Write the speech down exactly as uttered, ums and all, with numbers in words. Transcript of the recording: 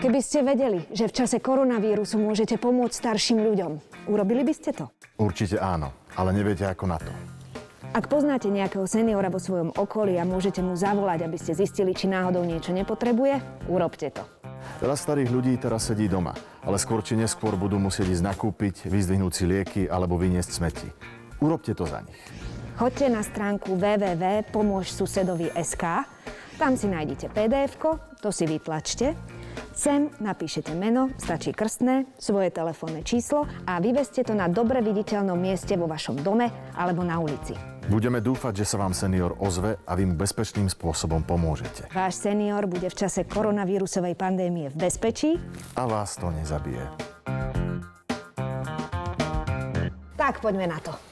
Keby ste vedeli, že v čase koronavírusu môžete pomôcť starším ľuďom, urobili by ste to? Určite áno, ale neviete ako na to. Ak poznáte nejakého seniora vo svojom okolí a môžete mu zavolať, aby ste zistili, či náhodou niečo nepotrebuje, urobte to. Veľa starých ľudí teraz sedí doma, ale skôr či neskôr budú musieť ísť nakúpiť, vyzdvihnúť si lieky alebo vyniesť smeti. Urobte to za nich. Choďte na stránku w w w bodka pomôž susedovi bodka es ká, tam si nájdete pé dé efko, to si vytlačte. Sem napíšete meno, stačí krstné, svoje telefónne číslo a vyveste to na dobre viditeľnom mieste vo vašom dome alebo na ulici. Budeme dúfať, že sa vám senior ozve a vy mu bezpečným spôsobom pomôžete. Váš senior bude v čase koronavírusovej pandémie v bezpečí a vás to nezabije. Tak poďme na to.